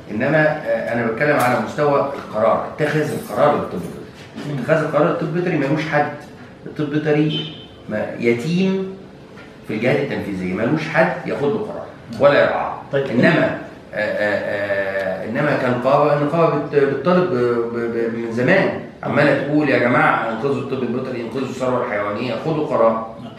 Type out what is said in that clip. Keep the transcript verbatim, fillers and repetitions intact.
انما انا بتكلم على مستوى القرار، اتخاذ القرار للطب البيطري. اتخاذ القرار للطب البيطري ملوش حد، الطب البيطري يتيم في الجهات التنفيذيه، ملوش حد ياخد له قرار ولا يرعاه. طيب انما آآ آآ انما كنقابه، النقابه بتطالب من زمان، عماله تقول يا جماعه انقذوا الطب البيطري، انقذوا الثروه الحيوانيه، خدوا قرار.